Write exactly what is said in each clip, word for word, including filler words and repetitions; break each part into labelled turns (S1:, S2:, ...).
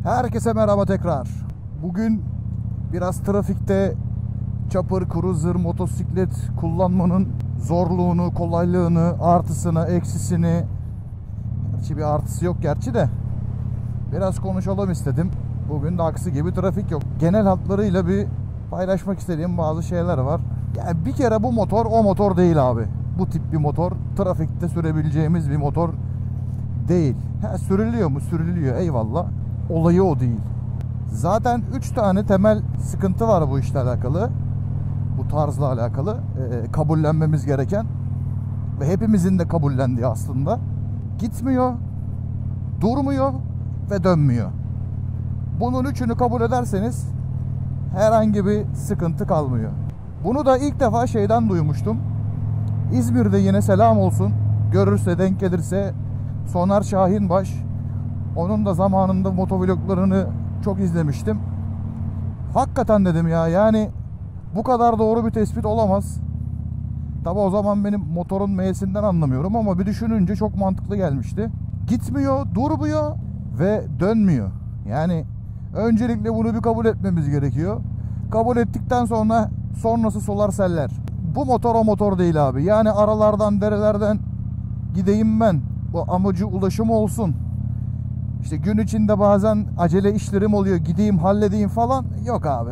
S1: Herkese merhaba tekrar. Bugün biraz trafikte chopper, cruiser, motosiklet kullanmanın zorluğunu, kolaylığını, artısını, eksisini, gerçi bir artısı yok gerçi de, biraz konuşalım istedim. Bugün de aksi gibi trafik yok. Genel hatlarıyla bir paylaşmak istediğim bazı şeyler var. Yani bir kere bu motor o motor değil abi. Bu tip bir motor trafikte sürebileceğimiz bir motor değil. Ha, sürülüyor mu? Sürülüyor, eyvallah. Olayı o değil. Zaten üç tane temel sıkıntı var bu işle alakalı. Bu tarzla alakalı. E, kabullenmemiz gereken ve hepimizin de kabullendiği aslında. Gitmiyor, durmuyor ve dönmüyor. Bunun üçünü kabul ederseniz herhangi bir sıkıntı kalmıyor. Bunu da ilk defa şeyden duymuştum. İzmir'de yine selam olsun. Görürse, denk gelirse Soner Şahinbaş. Onun da zamanında motovloglarını çok izlemiştim. Hakikaten dedim ya, yani bu kadar doğru bir tespit olamaz. Tabi o zaman benim motorun M'sinden anlamıyorum ama bir düşününce çok mantıklı gelmişti. Gitmiyor, durmuyor ve dönmüyor. Yani öncelikle bunu bir kabul etmemiz gerekiyor. Kabul ettikten sonra sonrası solar seller. Bu motor o motor değil abi. Yani aralardan, derelerden gideyim ben. Bu amacı ulaşım olsun. İşte gün içinde bazen acele işlerim oluyor, gideyim halledeyim falan. Yok abi.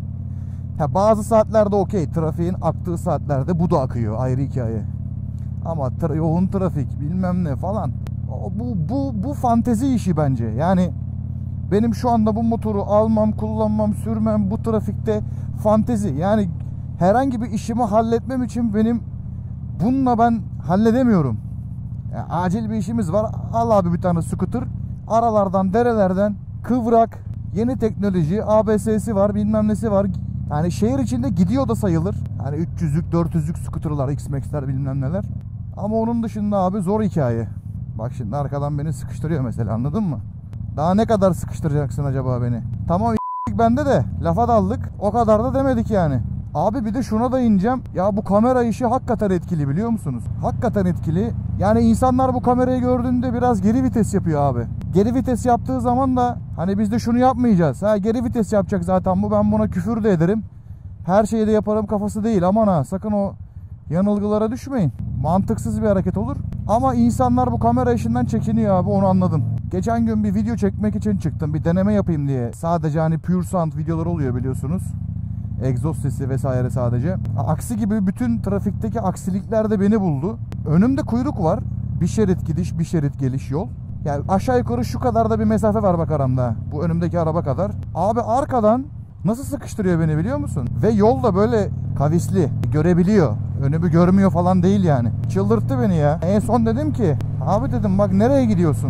S1: Ha, bazı saatlerde okey, trafiğin aktığı saatlerde bu da akıyor, ayrı hikaye. Ama tra yoğun trafik bilmem ne falan, bu, bu, bu fantezi işi bence. Yani benim şu anda bu motoru almam, kullanmam, sürmem bu trafikte fantezi. Yani herhangi bir işimi halletmem için benim bununla ben halledemiyorum. Yani acil bir işimiz var, al abi bir tane scooter. Aralardan, derelerden, kıvrak, yeni teknoloji, A B S'si var, bilmem nesi var. Yani şehir içinde gidiyor da sayılır. Yani üç yüzlük, dört yüzlük scooter'lar, X-Max'ler bilmem neler. Ama onun dışında abi zor hikaye. Bak şimdi arkadan beni sıkıştırıyor mesela, anladın mı? Daha ne kadar sıkıştıracaksın acaba beni? Tamam bende de lafa daldık. O kadar da demedik yani. Abi bir de şuna da ineceğim. Ya bu kamera işi hakikaten etkili, biliyor musunuz? Hakikaten etkili. Yani insanlar bu kamerayı gördüğünde biraz geri vites yapıyor abi. Geri vites yaptığı zaman da hani biz de şunu yapmayacağız. Ha, geri vites yapacak zaten bu, ben buna küfür de ederim. Her şeyi de yaparım kafası değil. Aman ha, sakın o yanılgılara düşmeyin. Mantıksız bir hareket olur. Ama insanlar bu kamera işinden çekiniyor abi, onu anladım. Geçen gün bir video çekmek için çıktım. Bir deneme yapayım diye. Sadece hani pure sound videolar oluyor biliyorsunuz. Egzoz sesi vesaire sadece. Aksi gibi bütün trafikteki aksilikler de beni buldu. Önümde kuyruk var. Bir şerit gidiş, bir şerit geliş yol. Yani aşağı yukarı şu kadar da bir mesafe var bak aramda. Bu önümdeki araba kadar. Abi arkadan nasıl sıkıştırıyor beni biliyor musun? Ve yol da böyle kavisli. Görebiliyor. Önümü görmüyor falan değil yani. Çıldırttı beni ya. En son dedim ki, abi dedim bak nereye gidiyorsun?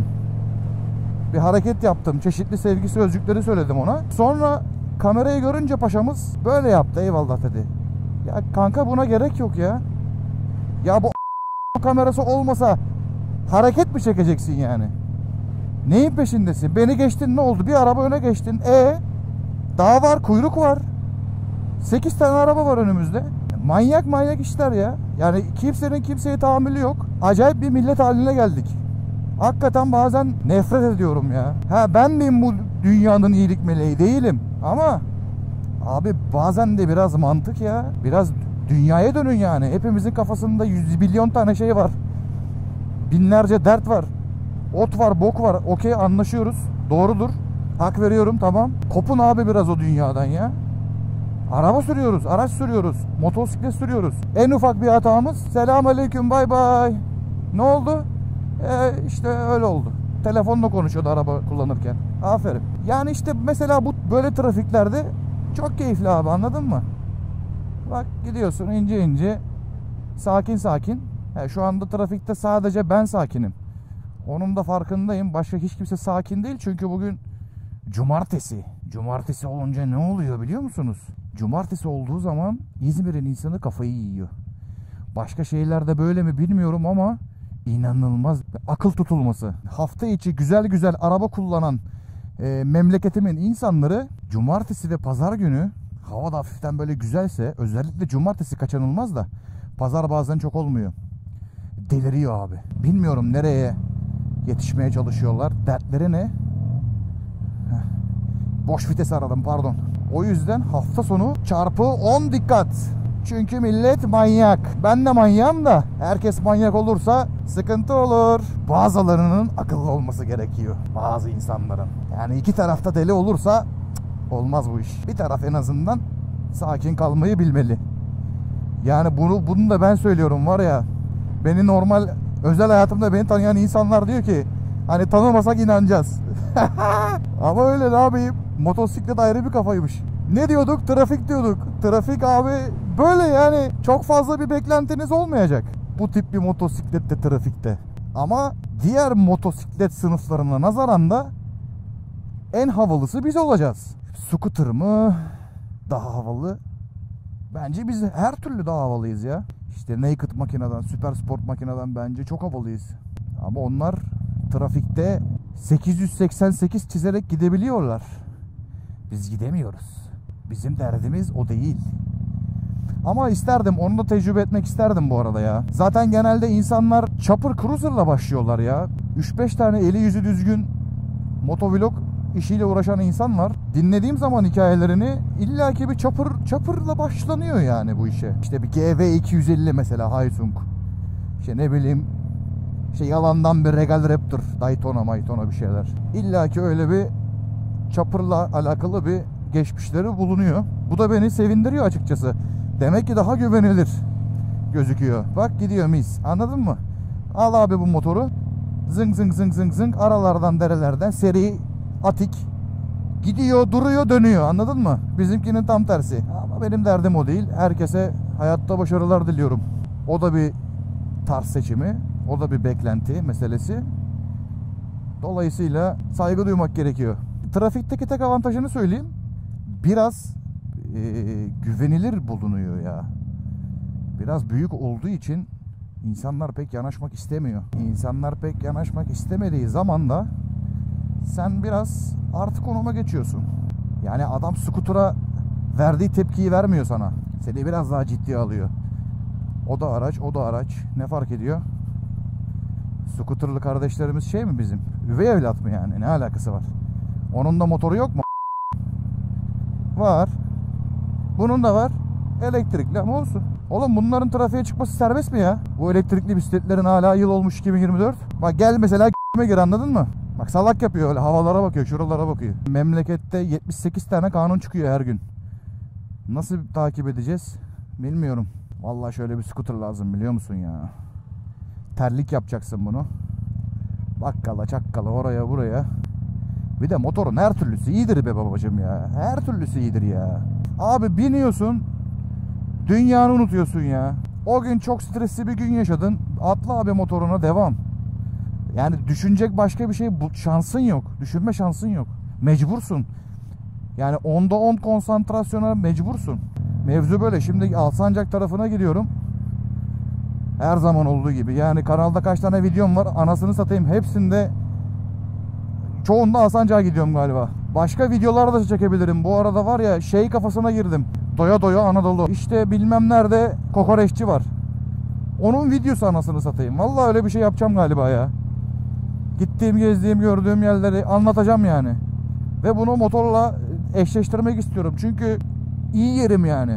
S1: Bir hareket yaptım. Çeşitli sevgi sözcükleri söyledim ona. Sonra kamerayı görünce paşamız böyle yaptı, eyvallah dedi. Ya kanka buna gerek yok ya. Ya bu kamerası olmasa hareket mi çekeceksin yani? Neyin peşindesin? Beni geçtin, ne oldu? Bir araba öne geçtin. E daha var, kuyruk var. sekiz tane araba var önümüzde. Manyak manyak işler ya. Yani kimsenin kimseye tahammülü yok. Acayip bir millet haline geldik. Hakikaten bazen nefret ediyorum ya. Ha, ben miyim bu dünyanın iyilik meleği? Değilim. Ama abi bazen de biraz mantık ya. Biraz dünyaya dönün yani. Hepimizin kafasında yüz milyon tane şey var. Binlerce dert var. Ot var, bok var. Okey, anlaşıyoruz. Doğrudur. Hak veriyorum, tamam. Kopun abi biraz o dünyadan ya. Araba sürüyoruz, araç sürüyoruz, motosiklet sürüyoruz. En ufak bir hatamız selamünaleyküm, bay bay. Ne oldu? Ee, işte öyle oldu. Telefonla konuşuyordu araba kullanırken. Aferin. Yani işte mesela bu böyle trafiklerde çok keyifli abi, anladın mı? Bak gidiyorsun ince ince, sakin sakin. Yani şu anda trafikte sadece ben sakinim. Onun da farkındayım. Başka hiç kimse sakin değil. Çünkü bugün cumartesi. Cumartesi olunca ne oluyor biliyor musunuz? Cumartesi olduğu zaman İzmir'in insanı kafayı yiyor. Başka şehirlerde böyle mi bilmiyorum ama inanılmaz akıl tutulması. Hafta içi güzel güzel araba kullanan e, memleketimin insanları cumartesi ve pazar günü hava da hafiften böyle güzelse, özellikle cumartesi kaçınılmaz da pazar bazen çok olmuyor. Deliriyor abi. Bilmiyorum nereye yetişmeye çalışıyorlar. Dertleri ne? Heh. Boş vites aradım, pardon. O yüzden hafta sonu çarpı on dikkat. Çünkü millet manyak. Ben de manyağım da herkes manyak olursa sıkıntı olur. Bazılarının akıllı olması gerekiyor. Bazı insanların. Yani iki tarafta deli olursa cık, olmaz bu iş. Bir taraf en azından sakin kalmayı bilmeli. Yani bunu, bunu da ben söylüyorum var ya. Beni normal özel hayatımda beni tanıyan insanlar diyor ki hani tanımasak inanacağız. Ama öyle ne yapayım? Motosiklet ayrı bir kafaymış. Ne diyorduk? Trafik diyorduk. Trafik abi böyle yani. Çok fazla bir beklentiniz olmayacak bu tip bir motosiklette, trafikte. Ama diğer motosiklet sınıflarına nazaran da en havalısı biz olacağız. Scooter mı daha havalı? Bence biz her türlü daha havalıyız ya. İşte naked makineden, süper sport makineden bence çok havalıyız. Ama onlar trafikte sekiz yüz seksen sekiz çizerek gidebiliyorlar. Biz gidemiyoruz. Bizim derdimiz o değil. Ama isterdim, onu da tecrübe etmek isterdim bu arada ya. Zaten genelde insanlar chopper cruiser'la başlıyorlar ya. üç beş tane eli yüzü düzgün motovlog işiyle uğraşan insan var. Dinlediğim zaman hikayelerini illaki bir chopper, chopper'la başlanıyor yani bu işe. İşte bir G V iki yüz elli mesela Haisung. İşte ne bileyim şey yalandan bir Regal Raptor, Daytona, Maytona bir şeyler. illaki öyle bir chopper'la alakalı bir geçmişleri bulunuyor. Bu da beni sevindiriyor açıkçası. Demek ki daha güvenilir gözüküyor. Bak gidiyor mis. Anladın mı? Al abi bu motoru. Zıng zıng zıng zıng zıng aralardan derelerden seri atik gidiyor, duruyor, dönüyor. Anladın mı? Bizimkinin tam tersi. Ama benim derdim o değil. Herkese hayatta başarılar diliyorum. O da bir tarz seçimi. O da bir beklenti meselesi. Dolayısıyla saygı duymak gerekiyor. Trafikteki tek avantajını söyleyeyim. Biraz e, güvenilir bulunuyor ya. Biraz büyük olduğu için insanlar pek yanaşmak istemiyor. İnsanlar pek yanaşmak istemediği zaman da sen biraz artı konuma geçiyorsun. Yani adam skutura verdiği tepkiyi vermiyor sana. Seni biraz daha ciddiye alıyor. O da araç, o da araç. Ne fark ediyor? Skuterlı kardeşlerimiz şey mi bizim? Üvey evlat mı yani? Ne alakası var? Onun da motoru yok mu? Var. Bunun da var. Elektrikli ama olsun. Oğlum bunların trafiğe çıkması serbest mi ya? Bu elektrikli bisikletlerin hala yıl olmuş iki bin yirmi dört. Bak gel mesela gir, anladın mı? Bak salak yapıyor öyle, havalara bakıyor, şuralara bakıyor. Memlekette yetmiş sekiz tane kanun çıkıyor her gün. Nasıl takip edeceğiz? Bilmiyorum. Vallahi şöyle bir scooter lazım biliyor musun ya? Terlik yapacaksın bunu. Bakkala çakkala oraya buraya. Bir de motorun her türlüsü iyidir be babacığım ya. Her türlüsü iyidir ya. Abi biniyorsun, dünyanı unutuyorsun ya. O gün çok stresli bir gün yaşadın. Atla abi motoruna, devam. Yani düşünecek başka bir şey şansın yok. Düşünme şansın yok. Mecbursun. Yani onda on konsantrasyona mecbursun. Mevzu böyle. Şimdi Alsancak tarafına gidiyorum. Her zaman olduğu gibi. Yani kanalda kaç tane videom var, anasını satayım. Hepsinde, çoğunda Alsancak'a gidiyorum galiba. Başka videolar da çekebilirim. Bu arada var ya şey kafasına girdim. Doya doya Anadolu. İşte bilmem nerede kokoreççi var. Onun videosu anasını satayım. Vallahi öyle bir şey yapacağım galiba ya. Gittiğim, gezdiğim, gördüğüm yerleri anlatacağım yani. Ve bunu motorla eşleştirmek istiyorum. Çünkü iyi yerim yani.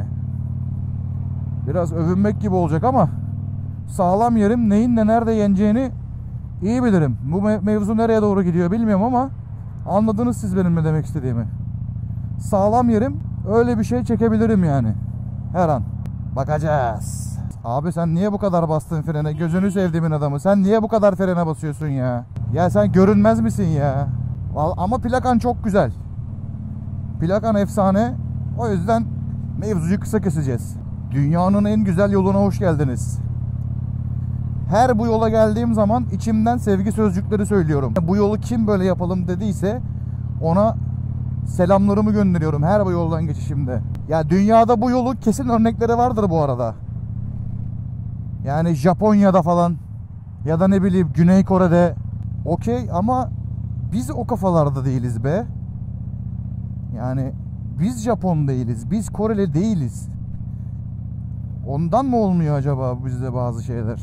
S1: Biraz övünmek gibi olacak ama sağlam yerim. Neyin de nerede yeneceğini iyi bilirim. Bu mevzu nereye doğru gidiyor bilmiyorum ama anladınız siz benim ne demek istediğimi. Sağlam yerim. Öyle bir şey çekebilirim yani. Her an. Bakacağız. Abi sen niye bu kadar bastın frene? Gözünü sevdiğimin adamı. Sen niye bu kadar frene basıyorsun ya? Ya sen görünmez misin ya? Ama plakan çok güzel. Plakan efsane. O yüzden mevzuyu kısa keseceğiz. Dünyanın en güzel yoluna hoş geldiniz. Her bu yola geldiğim zaman içimden sevgi sözcükleri söylüyorum. Bu yolu kim böyle yapalım dediyse ona selamlarımı gönderiyorum her bu yoldan geçişimde. Ya dünyada bu yolu kesin örnekleri vardır bu arada. Yani Japonya'da falan ya da ne bileyim Güney Kore'de okey ama biz o kafalarda değiliz be. Yani biz Japon değiliz, biz Koreli değiliz. Ondan mı olmuyor acaba bizde bazı şeyler?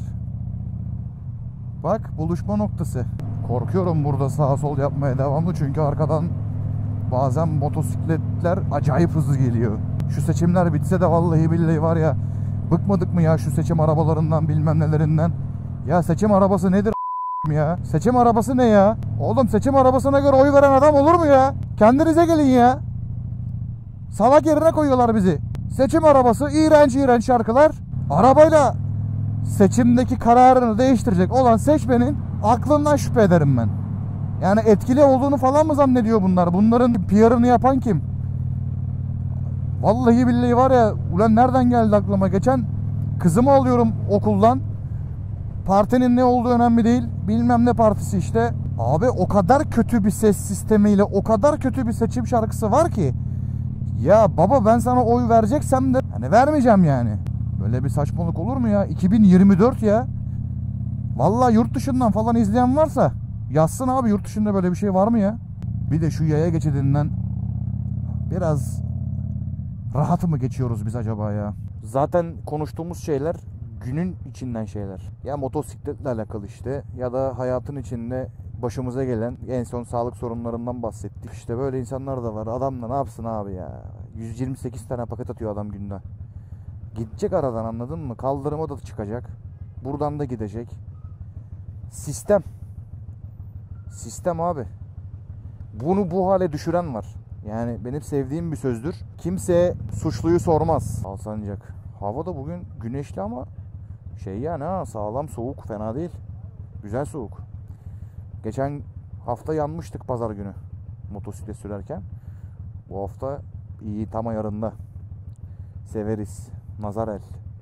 S1: Bak buluşma noktası. Korkuyorum burada sağa sol yapmaya devamlı çünkü arkadan bazen motosikletler acayip hızlı geliyor. Şu seçimler bitse de vallahi billahi var ya, bıkmadık mı ya şu seçim arabalarından bilmem nelerinden. Ya seçim arabası nedir ya? Seçim arabası ne ya? Oğlum seçim arabasına göre oy veren adam olur mu ya? Kendinize gelin ya. Salak yerine koyuyorlar bizi. Seçim arabası, iğrenç iğrenç şarkılar. Arabayla seçimdeki kararını değiştirecek olan seçmenin aklından şüphe ederim ben. Yani etkili olduğunu falan mı zannediyor bunlar? Bunların P R'ını yapan kim? Vallahi billahi var ya, ulan nereden geldi aklıma? Geçen kızımı alıyorum okuldan. Partinin ne olduğu önemli değil. Bilmem ne partisi işte. Abi o kadar kötü bir ses sistemiyle, o kadar kötü bir seçim şarkısı var ki. Ya baba, ben sana oy vereceksem de hani vermeyeceğim yani. Böyle bir saçmalık olur mu ya? iki bin yirmi dört ya. Vallahi yurt dışından falan izleyen varsa yazsın abi, yurt dışında böyle bir şey var mı ya? Bir de şu yaya geçidinden biraz rahat mı geçiyoruz biz acaba ya? Zaten konuştuğumuz şeyler günün içinden şeyler. Ya motosikletle alakalı işte, ya da hayatın içinde başımıza gelen en son sağlık sorunlarından bahsettik. İşte böyle insanlar da var. Adam da ne yapsın abi ya? yüz yirmi sekiz tane paket atıyor adam günde. Gidecek aradan, anladın mı? Kaldırıma da çıkacak. Buradan da gidecek. Sistem. Sistem abi. Bunu bu hale düşüren var. Yani benim sevdiğim bir sözdür. Kimse suçluyu sormaz. Alsancak. Hava da bugün güneşli ama şey yani ha, sağlam soğuk, fena değil. Güzel soğuk. Geçen hafta yanmıştık pazar günü motosiklet sürerken. Bu hafta iyi, tam ayarında. Severiz. Nazarel.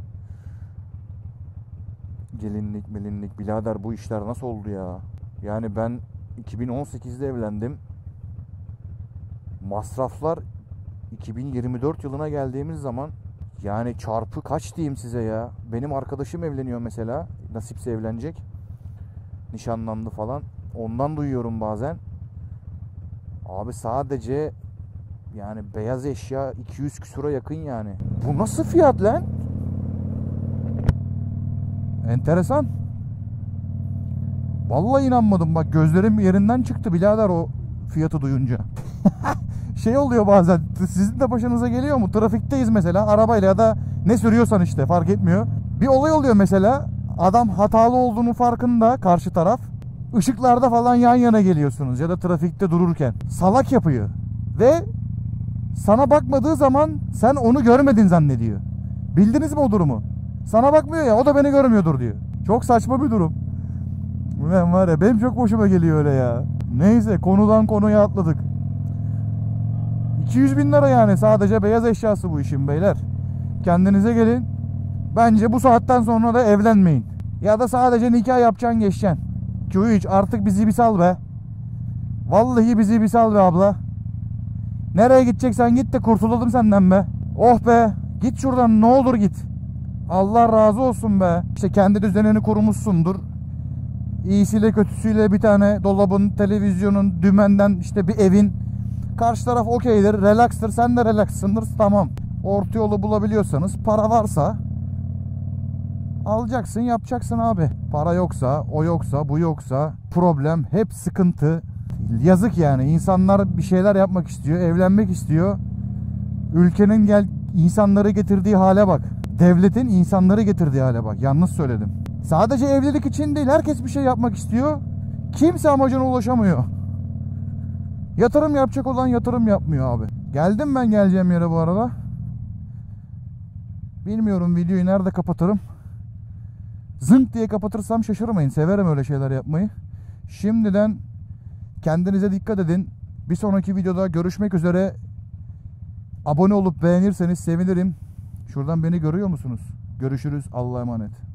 S1: Gelinlik melinlik. Birader bu işler nasıl oldu ya? Yani ben iki bin on sekizde evlendim. Masraflar iki bin yirmi dört yılına geldiğimiz zaman yani çarpı kaç diyeyim size ya. Benim arkadaşım evleniyor mesela. Nasipse evlenecek. Nişanlandı falan. Ondan duyuyorum bazen. Abi sadece yani beyaz eşya iki yüz küsura yakın yani. Bu nasıl fiyat lan? Enteresan. Vallahi inanmadım, bak gözlerim yerinden çıktı birader o fiyatı duyunca. Şey oluyor bazen, sizin de başınıza geliyor mu? Trafikteyiz mesela arabayla ya da ne sürüyorsan işte, fark etmiyor. Bir olay oluyor mesela, adam hatalı olduğunu farkında, karşı taraf. Işıklarda falan yan yana geliyorsunuz ya da trafikte dururken. Salak yapıyor. Ve sana bakmadığı zaman sen onu görmedin zannediyor. Bildiniz mi o durumu? Sana bakmıyor ya, o da beni görmüyordur diyor. Çok saçma bir durum. Ulan var ya, benim çok hoşuma geliyor öyle ya. Neyse, konudan konuya atladık. iki yüz bin lira yani sadece beyaz eşyası bu işin beyler. Kendinize gelin. Bence bu saatten sonra da evlenmeyin. Ya da sadece nikah yapacaksın, geçeceksin. Q üç artık bizi bir sal be. Vallahi bizi bir sal be abla. Nereye gideceksen git de kurtulalım senden be. Oh be, git şuradan ne olur git. Allah razı olsun be. İşte kendi düzenini kurmuşsundur. İyisiyle kötüsüyle bir tane dolabın, televizyonun, dümenden işte bir evin. Karşı taraf okeydir, relaxtır, sen de relaxsındır, tamam. Orta yolu bulabiliyorsanız, para varsa alacaksın, yapacaksın abi. Para yoksa, o yoksa, bu yoksa problem, hep sıkıntı. Yazık yani, insanlar bir şeyler yapmak istiyor, evlenmek istiyor. Ülkenin gel insanları getirdiği hale bak. Devletin insanları getirdiği hale bak. Yanlış söyledim. Sadece evlilik için değil, herkes bir şey yapmak istiyor. Kimse amacına ulaşamıyor. Yatırım yapacak olan yatırım yapmıyor abi. Geldim ben geleceğim yere bu arada. Bilmiyorum videoyu nerede kapatırım. Zınk diye kapatırsam şaşırmayın. Severim öyle şeyler yapmayı. Şimdiden kendinize dikkat edin. Bir sonraki videoda görüşmek üzere. Abone olup beğenirseniz sevinirim. Şuradan beni görüyor musunuz? Görüşürüz. Allah'a emanet.